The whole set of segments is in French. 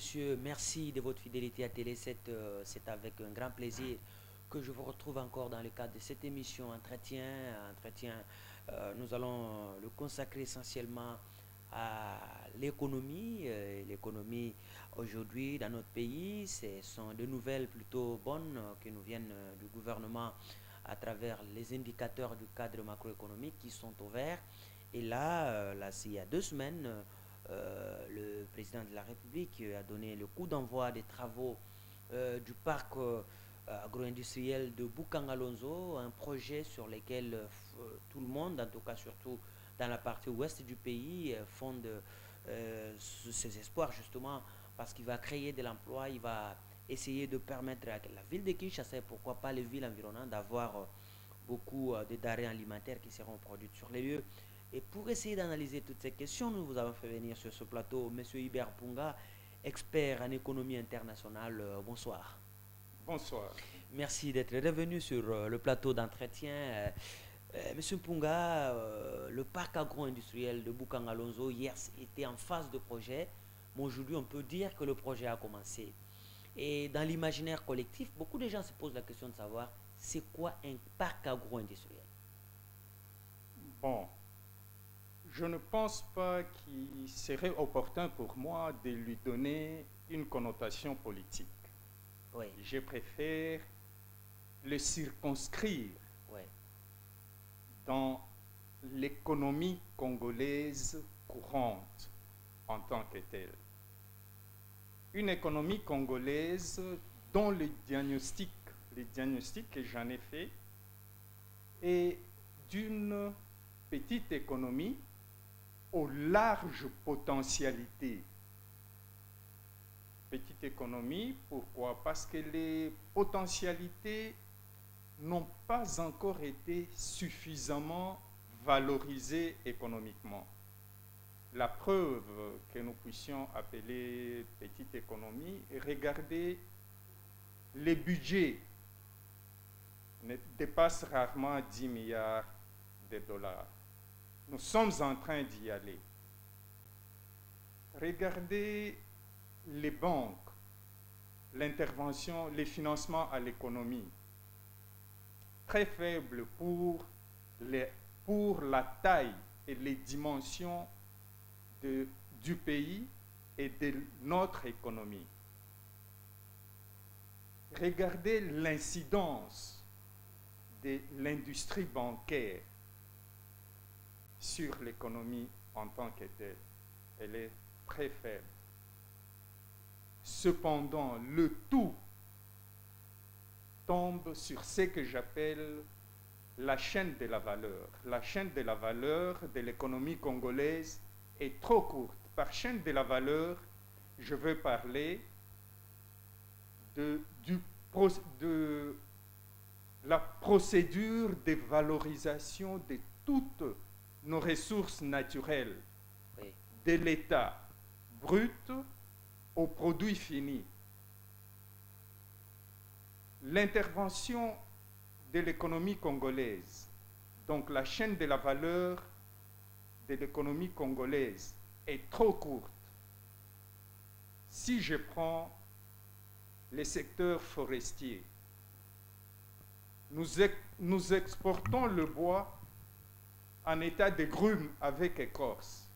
messieurs, merci de votre fidélité à Télé 7. C'est avec un grand plaisir que je vous retrouve encore dans le cadre de cette émission Entretien. Nous allons le consacrer essentiellement à l'économie. L'économie aujourd'hui dans notre pays, ce sont de nouvelles plutôt bonnes qui nous viennent du gouvernement à travers les indicateurs du cadre macroéconomique qui sont au vert. Et là, il y a 2 semaines, le président de la République a donné le coup d'envoi des travaux du parc agro-industriel de Bukangalonzo, un projet sur lequel tout le monde, en tout cas surtout dans la partie ouest du pays, fonde ses espoirs justement parce qu'il va créer de l'emploi, il va essayer de permettre à la ville de Kinshasa et pourquoi pas les villes environnantes d'avoir beaucoup de denrées alimentaires qui seront produites sur les lieux. Et pour essayer d'analyser toutes ces questions, nous vous avons fait venir sur ce plateau M. Hubert Punga, expert en économie internationale. Bonsoir. Bonsoir. Merci d'être revenu sur le plateau d'entretien. Monsieur Punga, le parc agro-industriel de Bukangalonzo, hier, était en phase de projet. Mais aujourd'hui, on peut dire que le projet a commencé. Et dans l'imaginaire collectif, beaucoup de gens se posent la question de savoir c'est quoi un parc agro-industriel. Bon, je ne pense pas qu'il serait opportun pour moi de lui donner une connotation politique. Oui. Je préfère le circonscrire dans l'économie congolaise courante en tant que telle. Une économie congolaise dont le diagnostic que j'en ai fait est d'une petite économie aux larges potentialités. Petite économie, pourquoi? Parce que les potentialités n'ont pas encore été suffisamment valorisées économiquement. La preuve que nous puissions appeler petite économie, regardez, les budgets dépassent rarement 10 milliards de dollars. Nous sommes en train d'y aller. Regardez les banques, l'intervention, les financements à l'économie, très faibles pour la taille et les dimensions du pays et de notre économie. Regardez l'incidence de l'industrie bancaire sur l'économie en tant que telle. Elle est très faible. Cependant, le tout tombe sur ce que j'appelle la chaîne de la valeur. La chaîne de la valeur de l'économie congolaise est trop courte. Par chaîne de la valeur, je veux parler de la procédure de valorisation de toutes nos ressources naturelles, de l'état brut aux produits finis. L'intervention de l'économie congolaise, donc la chaîne de la valeur de l'économie congolaise, est trop courte. Si je prends les secteurs forestiers, nous exportons le bois en état de grume avec écorce.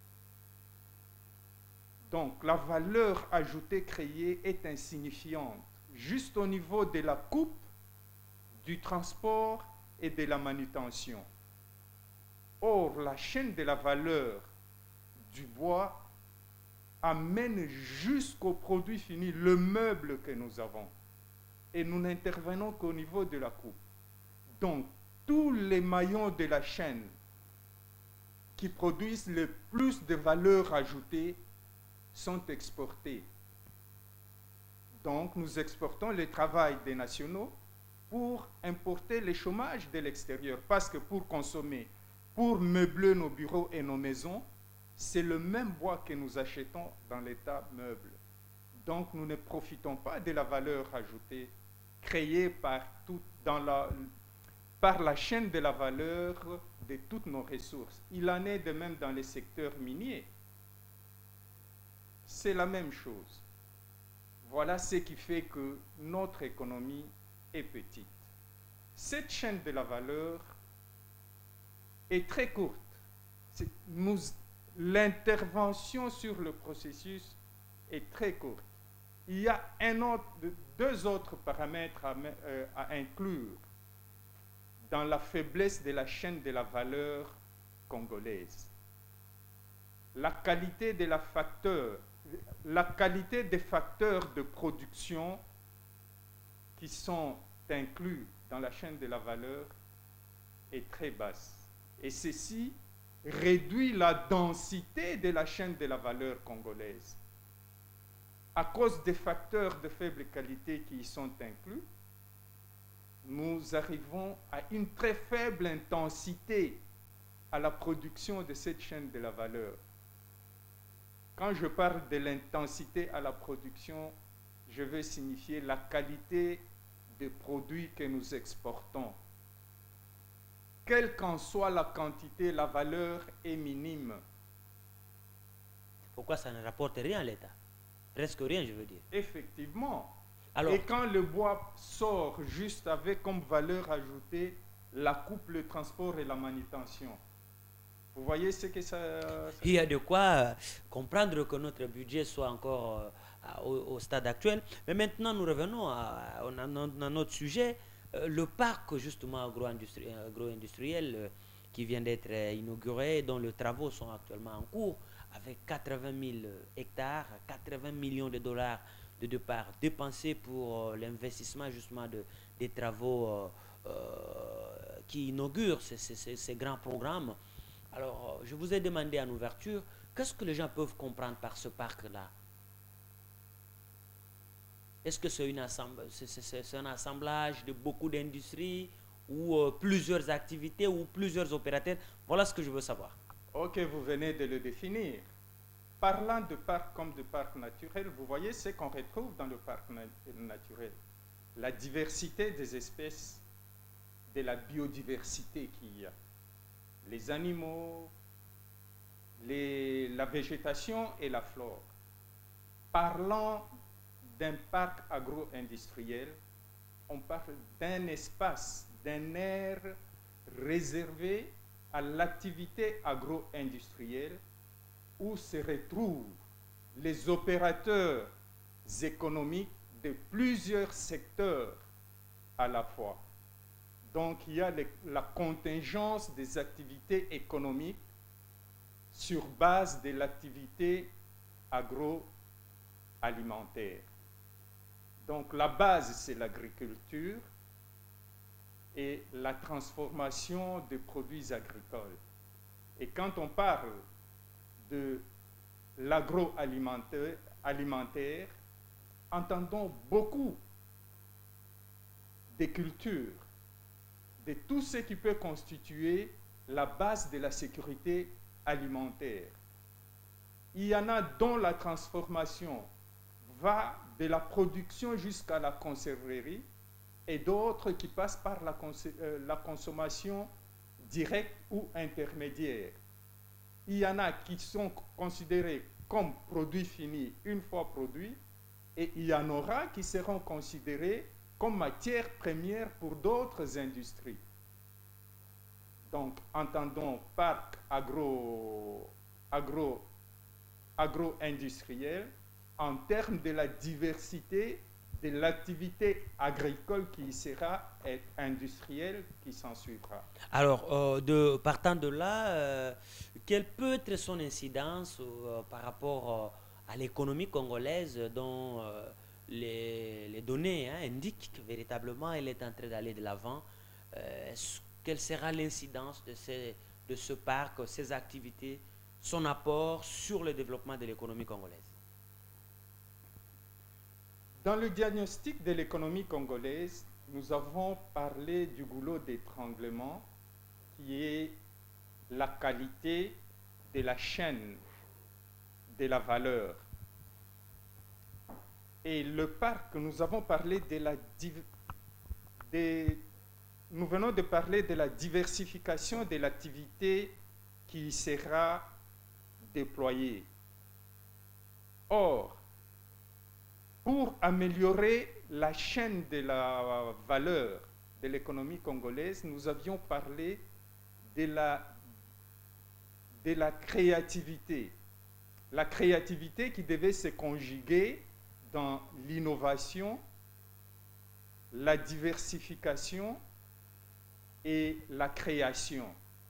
Donc la valeur ajoutée créée est insignifiante, juste au niveau de la coupe, du transport et de la manutention. Or, la chaîne de la valeur du bois amène jusqu'au produit fini, le meuble que nous avons. Et nous n'intervenons qu'au niveau de la coupe. Donc, tous les maillons de la chaîne qui produisent le plus de valeur ajoutée sont exportés. Donc, nous exportons le travail des nationaux pour importer le chômage de l'extérieur. Parce que pour consommer, pour meubler nos bureaux et nos maisons, c'est le même bois que nous achetons dans l'état meuble. Donc, nous ne profitons pas de la valeur ajoutée créée par la chaîne de la valeur de toutes nos ressources. Il en est de même dans les secteurs miniers. C'est la même chose. Voilà ce qui fait que notre économie est petite. Cette chaîne de la valeur est très courte. L'intervention sur le processus est très courte. Il y a deux autres paramètres à inclure dans la faiblesse de la chaîne de la valeur congolaise. La qualité des facteurs de production qui sont inclus dans la chaîne de la valeur est très basse. Et ceci réduit la densité de la chaîne de la valeur congolaise. À cause des facteurs de faible qualité qui y sont inclus, nous arrivons à une très faible intensité à la production de cette chaîne de la valeur. Quand je parle de l'intensité à la production, je veux signifier la qualité des produits que nous exportons. Quelle qu'en soit la quantité, la valeur est minime. Pourquoi ça ne rapporte rien à l'État? Presque rien, je veux dire. Effectivement. Alors, et quand le bois sort juste avec comme valeur ajoutée la coupe, le transport et la manutention, vous voyez ce que ça... Il y a de quoi comprendre que notre budget soit encore au stade actuel. Mais maintenant, nous revenons à notre sujet. Le parc, justement, agro-industriel qui vient d'être inauguré, dont les travaux sont actuellement en cours, avec 80 000 hectares, 80 millions de dollars de départ dépensés pour l'investissement, justement, des travaux qui inaugurent ces grands programmes. Alors, je vous ai demandé en ouverture, qu'est-ce que les gens peuvent comprendre par ce parc-là? Est-ce que c'est un assemblage de beaucoup d'industries ou plusieurs activités ou plusieurs opérateurs? Voilà ce que je veux savoir. Ok, vous venez de le définir. Parlant de parc comme de parc naturel, vous voyez ce qu'on retrouve dans le parc naturel. La diversité des espèces, de la biodiversité qu'il y a. Les animaux, la végétation et la flore. Parlant d'un parc agro-industriel, on parle d'un espace, d'un aire réservé à l'activité agro-industrielle où se retrouvent les opérateurs économiques de plusieurs secteurs à la fois. Donc, il y a la contingence des activités économiques sur base de l'activité agroalimentaire. Donc, la base, c'est l'agriculture et la transformation des produits agricoles. Et quand on parle de l'agroalimentaire, entendons beaucoup de cultures, de tout ce qui peut constituer la base de la sécurité alimentaire. Il y en a dont la transformation va de la production jusqu'à la conserverie et d'autres qui passent par la consommation directe ou intermédiaire. Il y en a qui sont considérés comme produits finis une fois produits et il y en aura qui seront considérés comme matière première pour d'autres industries. Donc, entendons parc agro-industriel en termes de la diversité de l'activité agricole qui sera et industrielle qui s'en suivra. Alors, partant de là, quelle peut être son incidence par rapport à l'économie congolaise dont les données indiquent que véritablement elle est en train d'aller de l'avant? Quelle sera l'incidence de ce parc, ses activités, son apport sur le développement de l'économie congolaise? Dans le diagnostic de l'économie congolaise, nous avons parlé du goulot d'étranglement qui est la qualité de la chaîne de la valeur. Et le parc, nous avons parlé nous venons de parler de la diversification de l'activité qui sera déployée. Or, pour améliorer la chaîne de la valeur de l'économie congolaise, nous avions parlé de la créativité. La créativité qui devait se conjuguer dans l'innovation, la diversification et la création.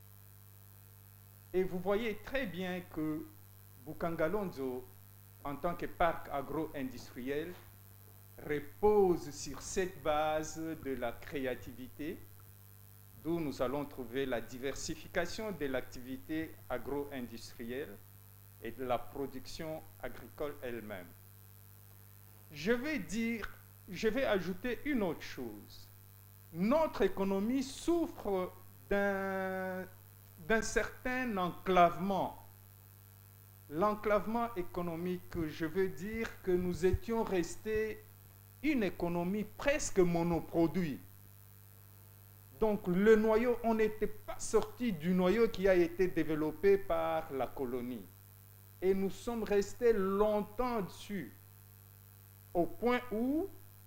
Et vous voyez très bien que Bukangalonzo, en tant que parc agro-industriel, repose sur cette base de la créativité, d'où nous allons trouver la diversification de l'activité agro-industrielle et de la production agricole elle-même. Je vais ajouter une autre chose. Notre économie souffre d'un certain enclavement. L'enclavement économique, je veux dire que nous étions restés une économie presque monoproduit. Donc le noyau, on n'était pas sorti du noyau qui a été développé par la colonie. Et nous sommes restés longtemps dessus, au point où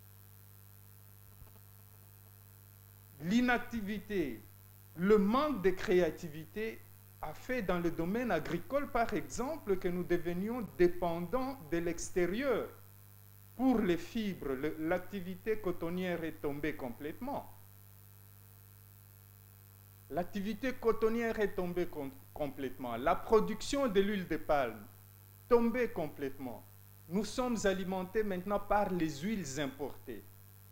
l'inactivité, le manque de créativité a fait dans le domaine agricole, par exemple, que nous devenions dépendants de l'extérieur. Pour les fibres, l'activité cotonnière est tombée complètement. L'activité cotonnière est tombée complètement. La production de l'huile de palme, tombée complètement. Nous sommes alimentés maintenant par les huiles importées.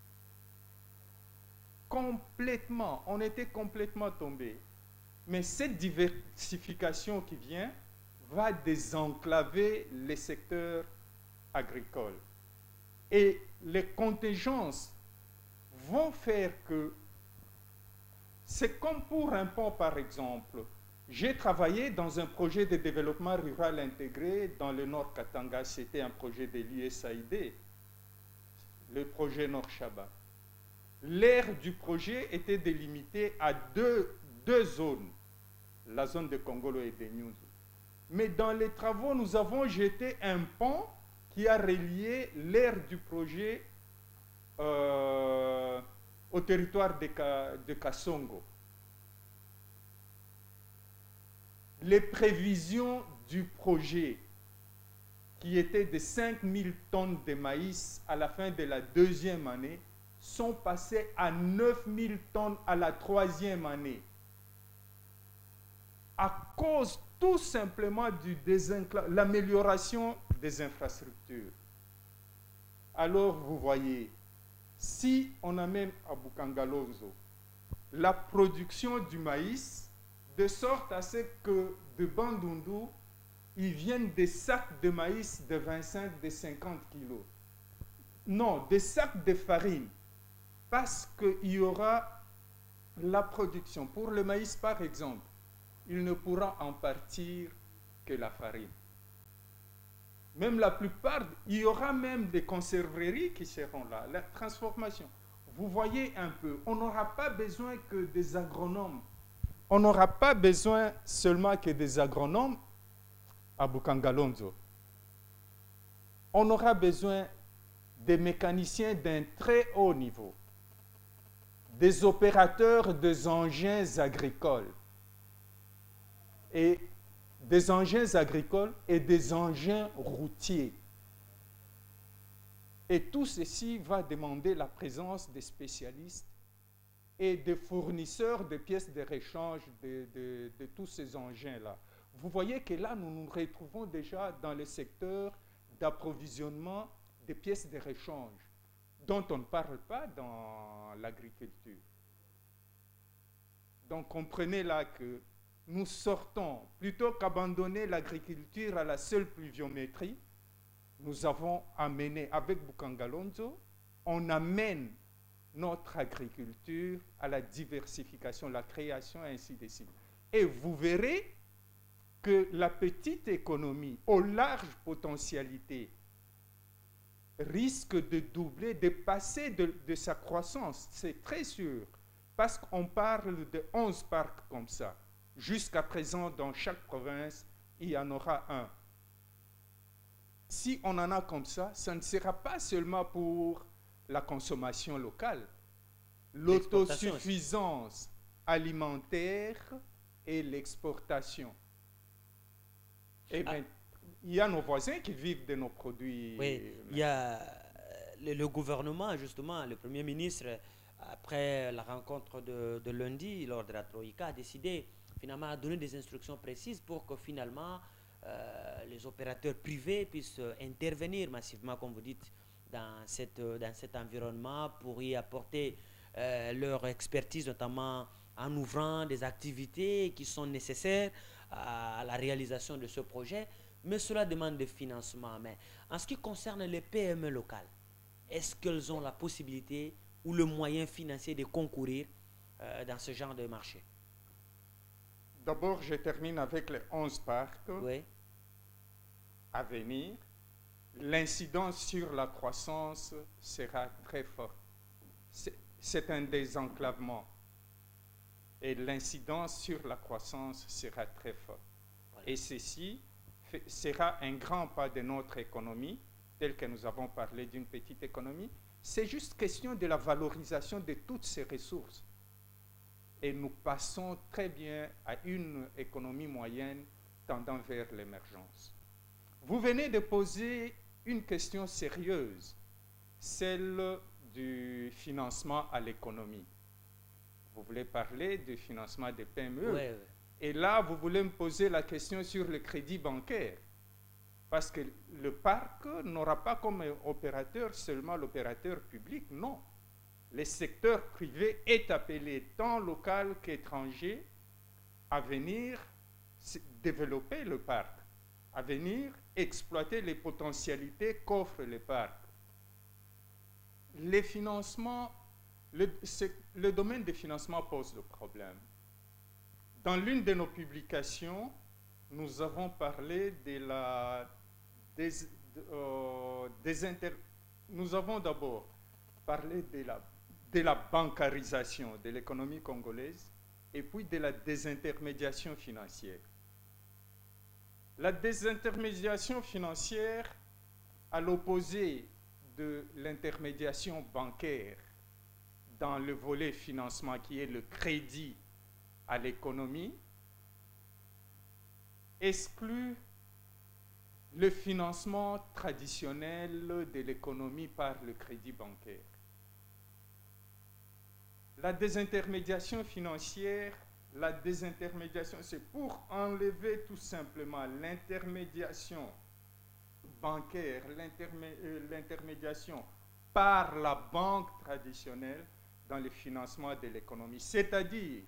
Complètement, on était complètement tombés. Mais cette diversification qui vient va désenclaver les secteurs agricoles. Et les contingences vont faire que, c'est comme pour un pont par exemple. J'ai travaillé dans un projet de développement rural intégré dans le Nord Katanga. C'était un projet de l'USAID, le projet Nord Chaba. L'aire du projet était délimitée à deux zones, la zone de Kongolo et de Nyunzu. Mais dans les travaux, nous avons jeté un pont qui a relié l'aire du projet au territoire de Kasongo. Les prévisions du projet, qui étaient de 5000 tonnes de maïs à la fin de la deuxième année, sont passées à 9000 tonnes à la troisième année. À cause tout simplement de l'amélioration des infrastructures. Alors vous voyez, si on amène à Bukangalonzo la production du maïs, de sorte à ce que de Bandundu, ils viennent des sacs de maïs de 25, de 50 kilos. Non, des sacs de farine. Parce qu'il y aura la production. Pour le maïs, par exemple, il ne pourra en partir que la farine. Même la plupart, il y aura même des conserveries qui seront là. La transformation. Vous voyez un peu, on n'aura pas besoin que des agronomes. On n'aura pas besoin seulement que des agronomes à Bukangalonzo. On aura besoin des mécaniciens d'un très haut niveau, des opérateurs des engins agricoles et des engins agricoles et des engins routiers. Et tout ceci va demander la présence des spécialistes et des fournisseurs de pièces de rechange de tous ces engins-là. Vous voyez que là, nous nous retrouvons déjà dans le secteur d'approvisionnement des pièces de rechange, dont on ne parle pas dans l'agriculture. Donc comprenez là que nous sortons, plutôt qu'abandonner l'agriculture à la seule pluviométrie, nous avons amené, avec Bukangalonzo, on amène notre agriculture à la diversification, la création, ainsi de suite. Et vous verrez que la petite économie, aux larges potentialités, risque de doubler, de passer de sa croissance, c'est très sûr, parce qu'on parle de 11 parcs comme ça. Jusqu'à présent, dans chaque province, il y en aura un. si on en a comme ça ne sera pas seulement pour la consommation locale. L'autosuffisance alimentaire et l'exportation. Eh bien, il y a nos voisins qui vivent de nos produits. Oui, il y a le gouvernement, justement, le Premier ministre, après la rencontre de lundi, lors de la Troïka, a décidé finalement à donner des instructions précises pour que finalement les opérateurs privés puissent intervenir massivement, comme vous dites, dans cet environnement pour y apporter leur expertise, notamment en ouvrant des activités qui sont nécessaires à la réalisation de ce projet. Mais cela demande des financements. Mais en ce qui concerne les PME locales, est-ce qu'elles ont la possibilité ou le moyen financier de concourir dans ce genre de marché? D'abord, je termine avec les 11 parcs Oui, à venir. L'incidence sur la croissance sera très forte. C'est un désenclavement. Et l'incidence sur la croissance sera très forte. voilà. Et ceci sera un grand pas de notre économie, tel que nous avons parlé d'une petite économie. C'est juste question de la valorisation de toutes ces ressources. Et nous passons très bien à une économie moyenne tendant vers l'émergence. Vous venez de poser une question sérieuse, celle du financement à l'économie. Vous voulez parler du financement des PME. Oui, oui. Et là, vous voulez me poser la question sur le crédit bancaire. Parce que le parc n'aura pas comme opérateur seulement l'opérateur public, non. Le secteur privé est appelé, tant local qu'étranger, à venir développer le parc, à venir exploiter les potentialités qu'offre le parc. Les financements, le domaine des financements pose le problème. Dans l'une de nos publications, nous avons parlé nous avons d'abord parlé de la bancarisation de l'économie congolaise et puis de la désintermédiation financière. La désintermédiation financière, à l'opposé de l'intermédiation bancaire dans le volet financement qui est le crédit à l'économie, exclut le financement traditionnel de l'économie par le crédit bancaire. La désintermédiation financière, c'est pour enlever tout simplement l'intermédiation bancaire, l'intermédiation par la banque traditionnelle dans le financement de l'économie. C'est-à-dire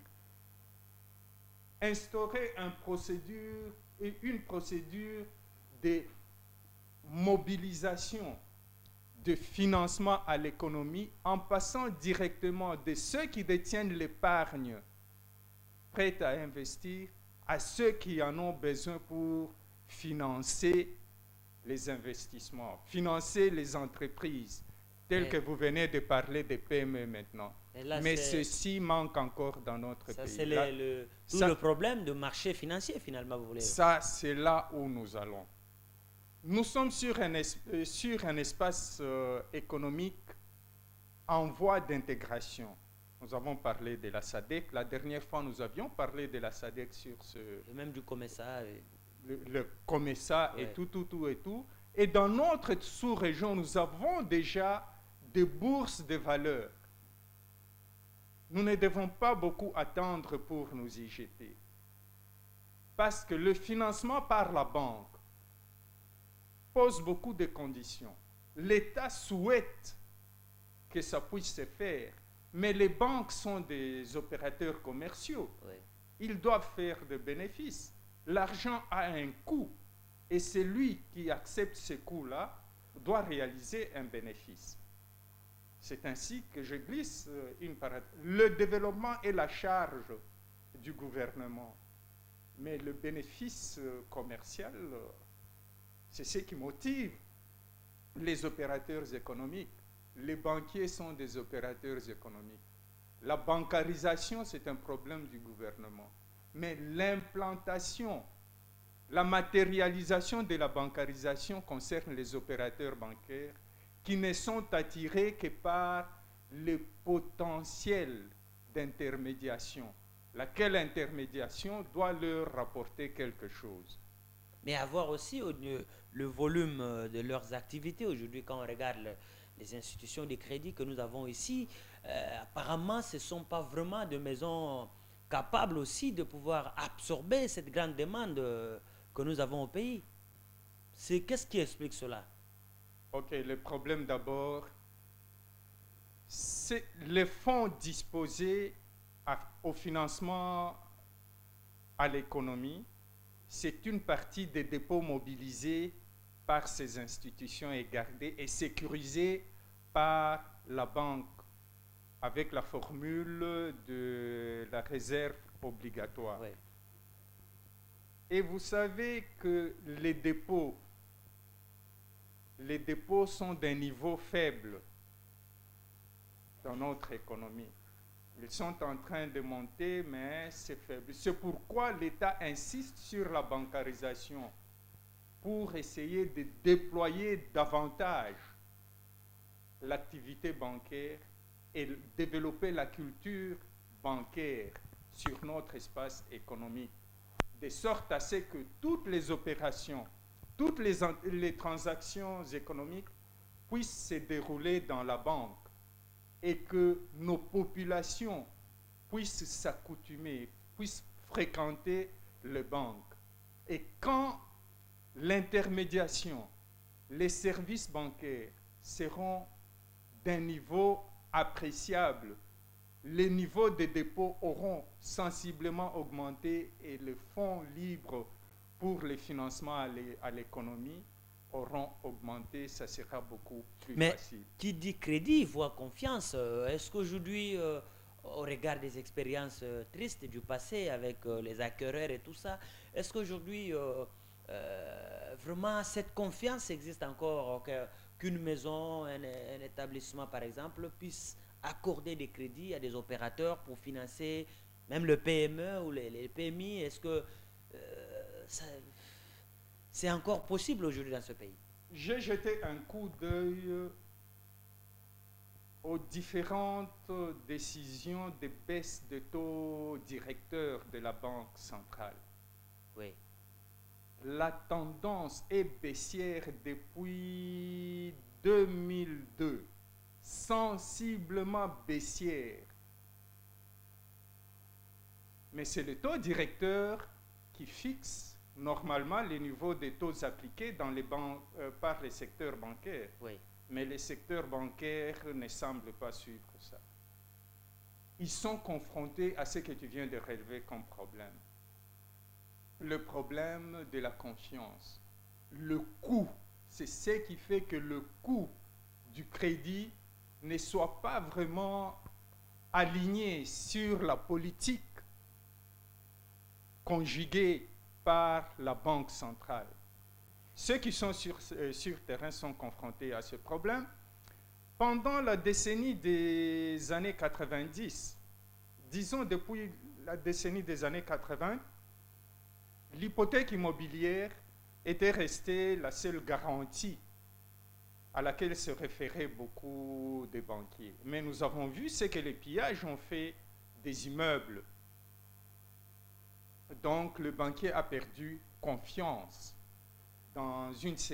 instaurer une procédure de mobilisation de financement à l'économie en passant directement de ceux qui détiennent l'épargne prête à investir à ceux qui en ont besoin pour financer les investissements, financer les entreprises, telles que vous venez de parler des PME maintenant. Là, mais ceci manque encore dans notre pays. C'est le problème de marché financier, finalement, vous voulez. Ça, c'est là où nous allons. Nous sommes sur un espace économique en voie d'intégration. Nous avons parlé de la SADC. La dernière fois, nous avions parlé de la SADC sur ce... Et même du COMESA. Le COMESA et tout. Et dans notre sous-région, nous avons déjà des bourses de valeur. Nous ne devons pas beaucoup attendre pour nous y jeter. Parce que le financement par la banque pose beaucoup de conditions. L'État souhaite que ça puisse se faire, mais les banques sont des opérateurs commerciaux. Oui. Ils doivent faire des bénéfices. L'argent a un coût et celui qui accepte ce coût-là doit réaliser un bénéfice. C'est ainsi que je glisse une parenthèse. Le développement est la charge du gouvernement, mais le bénéfice commercial, c'est ce qui motive les opérateurs économiques. Les banquiers sont des opérateurs économiques. La bancarisation, c'est un problème du gouvernement. Mais l'implantation La matérialisation de la bancarisation concerne les opérateurs bancaires qui ne sont attirés que par le potentiel d'intermédiation, laquelle intermédiation doit leur rapporter quelque chose. Mais avoir aussi le volume de leurs activités. Aujourd'hui, quand on regarde les institutions de crédit que nous avons ici, apparemment, ce ne sont pas vraiment des maisons capables aussi de pouvoir absorber cette grande demande que nous avons au pays. Qu'est-ce qui explique cela? Ok, le problème d'abord, c'est les fonds disposés au financement à l'économie, c'est une partie des dépôts mobilisés par ces institutions et gardés et sécurisés par la banque avec la formule de la réserve obligatoire. Oui. Et vous savez que les dépôts sont d'un niveau faible dans notre économie. Ils sont en train de monter, mais c'est faible. C'est pourquoi l'État insiste sur la bancarisation pour essayer de déployer davantage l'activité bancaire et développer la culture bancaire sur notre espace économique, de sorte à ce que toutes les opérations, toutes les transactions économiques puissent se dérouler dans la banque et que nos populations puissent s'accoutumer, puissent fréquenter les banques. Et quand l'intermédiation, les services bancaires seront d'un niveau appréciable, les niveaux de dépôt auront sensiblement augmenté et les fonds libres pour les financements à l'économie auront augmenté, ça sera beaucoup plus facile. Mais qui dit crédit voit confiance. Est-ce qu'aujourd'hui, au regard des expériences tristes du passé avec les acquéreurs et tout ça, est-ce qu'aujourd'hui, vraiment, cette confiance existe encore qu'une maison, un établissement par exemple, puisse accorder des crédits à des opérateurs pour financer même le PME ou les PMI? Est-ce que c'est encore possible aujourd'hui dans ce pays? J'ai jeté un coup d'œil aux différentes décisions de baisse de taux directeurs de la Banque centrale. Oui. La tendance est baissière depuis 2002, sensiblement baissière. Mais c'est le taux directeur qui fixe normalement les niveaux des taux appliqués dans les par les secteurs bancaires. Oui. Mais les secteurs bancaires ne semblent pas suivre ça. Ils sont confrontés à ce que tu viens de relever comme problème. Le problème de la confiance. Le coût, c'est ce qui fait que le coût du crédit ne soit pas vraiment aligné sur la politique conjuguée par la Banque centrale. Ceux qui sont sur terrain sont confrontés à ce problème. Pendant la décennie des années 90, disons depuis la décennie des années 80, l'hypothèque immobilière était restée la seule garantie à laquelle se référaient beaucoup de banquiers. Mais nous avons vu ce que les pillages ont fait des immeubles. Donc le banquier a perdu confiance dans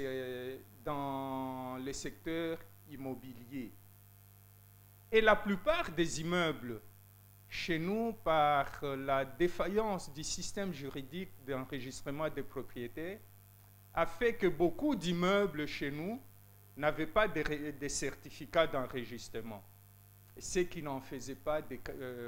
les secteurs immobiliers. Et la plupart des immeubles chez nous, par la défaillance du système juridique d'enregistrement des propriétaires, a fait que beaucoup d'immeubles chez nous n'avaient pas de certificats d'enregistrement, ce qui n'en faisait pas de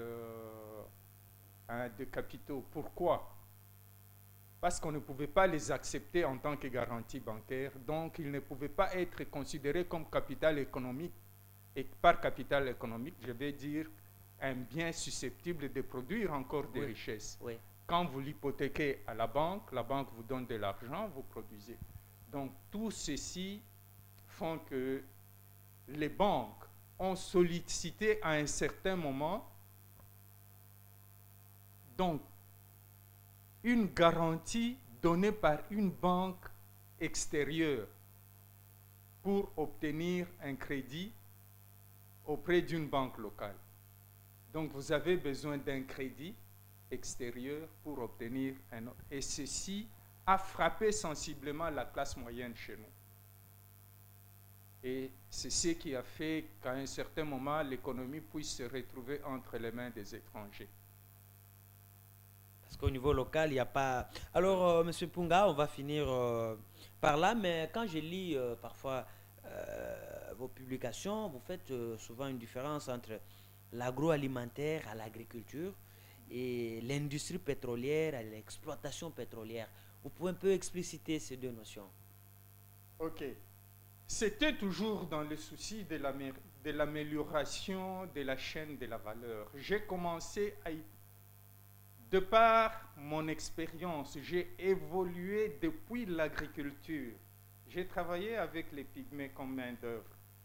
capitaux. Pourquoi? Parce qu'on ne pouvait pas les accepter en tant que garantie bancaire, donc ils ne pouvaient pas être considérés comme capital économique. Et par capital économique, je vais dire un bien susceptible de produire encore des richesses. Oui. Quand vous l'hypothéquez à la banque vous donne de l'argent, vous produisez. Donc tout ceci font que les banques ont sollicité à un certain moment donc une garantie donné par une banque extérieure pour obtenir un crédit auprès d'une banque locale. Donc vous avez besoin d'un crédit extérieur pour obtenir un autre. Et ceci a frappé sensiblement la classe moyenne chez nous. Et c'est ce qui a fait qu'à un certain moment, l'économie puisse se retrouver entre les mains des étrangers. Parce qu'au niveau local, il n'y a pas... Alors, Monsieur Punga, on va finir par là, mais quand je lis parfois vos publications, vous faites souvent une différence entre l'agroalimentaire à l'agriculture et l'industrie pétrolière à l'exploitation pétrolière. Vous pouvez un peu expliciter ces deux notions? Ok. C'était toujours dans le souci de l'amélioration de la chaîne de la valeur. J'ai commencé à de par mon expérience, j'ai évolué depuis l'agriculture. J'ai travaillé avec les pygmées comme main-d'œuvre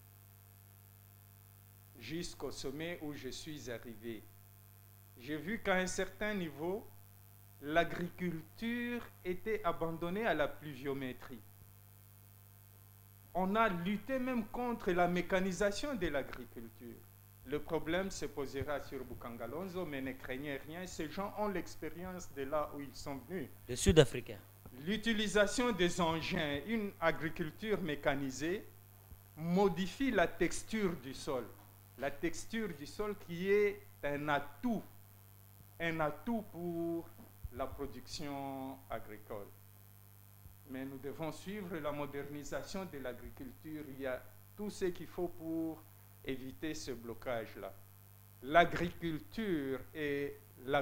jusqu'au sommet où je suis arrivé. J'ai vu qu'à un certain niveau, l'agriculture était abandonnée à la pluviométrie. On a lutté même contre la mécanisation de l'agriculture. Le problème se posera sur Bukangalonzo, mais ne craignez rien, ces gens ont l'expérience de là où ils sont venus. Les Sud-Africains. L'utilisation des engins, une agriculture mécanisée, modifie la texture du sol. La texture du sol qui est un atout pour la production agricole. Mais nous devons suivre la modernisation de l'agriculture. Il y a tout ce qu'il faut pour éviter ce blocage-là. L'agriculture et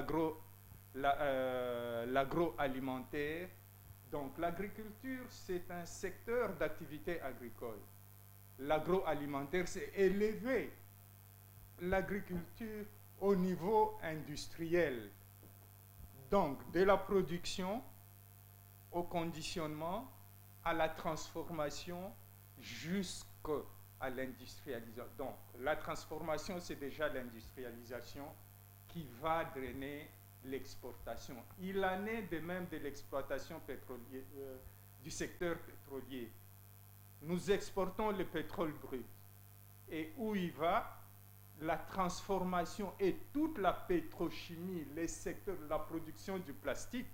l'agroalimentaire. Donc l'agriculture, c'est un secteur d'activité agricole. L'agroalimentaire, c'est élever l'agriculture au niveau industriel. Donc de la production au conditionnement, à la transformation, jusqu'à l'industrialisation. Donc, la transformation, c'est déjà l'industrialisation qui va drainer l'exportation. Il en est de même de l'exploitation pétrolière, du secteur pétrolier. Nous exportons le pétrole brut. Et où il va, la transformation et toute la pétrochimie, les secteurs, la production du plastique,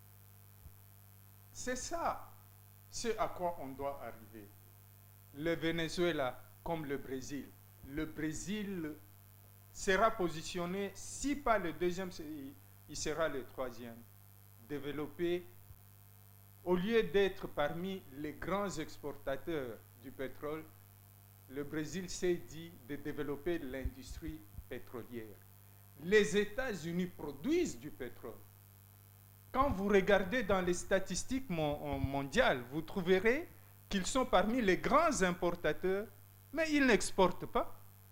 c'est ça, c'est à quoi on doit arriver. Le Venezuela comme le Brésil sera positionné, si pas le deuxième, il sera le troisième. Développer, au lieu d'être parmi les grands exportateurs du pétrole, le Brésil s'est dit de développer l'industrie pétrolière. Les États-Unis produisent du pétrole. Quand vous regardez dans les statistiques mondiales, vous trouverez qu'ils sont parmi les grands importateurs, mais ils n'exportent pas.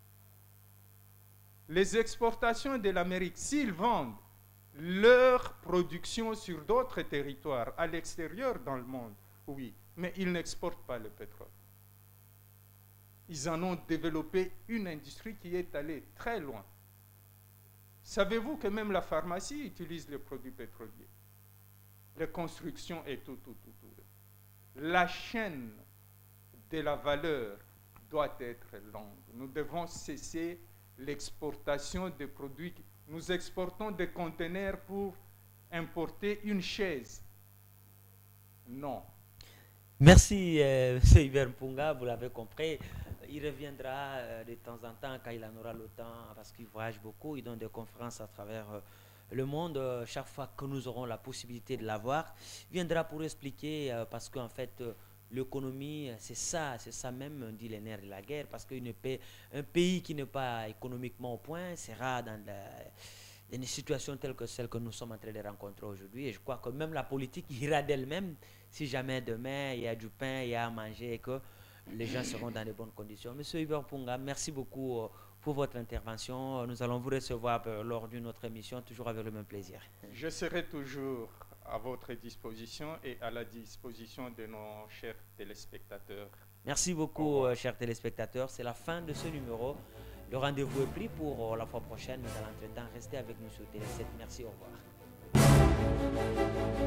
Les exportations de l'Amérique, s'ils vendent leur production sur d'autres territoires, à l'extérieur dans le monde, oui, mais ils n'exportent pas le pétrole. Ils en ont développé une industrie qui est allée très loin. Savez-vous que même la pharmacie utilise les produits pétroliers? Les constructions et tout. La chaîne de la valeur doit être longue. Nous devons cesser l'exportation de produits. Nous exportons des conteneurs pour importer une chaise. Non. Merci, M. Hubert Mpunga, vous l'avez compris. Il reviendra de temps en temps quand il en aura le temps, parce qu'il voyage beaucoup, il donne des conférences à travers le monde. Chaque fois que nous aurons la possibilité de l'avoir, il viendra pour expliquer, parce qu'en fait, l'économie, c'est ça même, dit les nerfs de la guerre, parce qu'un pays qui n'est pas économiquement au point sera dans une situation telle que celle que nous sommes en train de rencontrer aujourd'hui. Et je crois que même la politique ira d'elle-même si jamais demain il y a du pain, il y a à manger et que les gens seront dans de bonnes conditions. Monsieur Hubert Mpunga, merci beaucoup pour votre intervention. Nous allons vous recevoir lors d'une autre émission, toujours avec le même plaisir. Je serai toujours à votre disposition et à la disposition de nos chers téléspectateurs. Merci beaucoup, chers téléspectateurs. C'est la fin de ce numéro. Le rendez-vous est pris pour la fois prochaine. Mais dans l'entretemps, restez avec nous sur Télé 7. Merci, au revoir.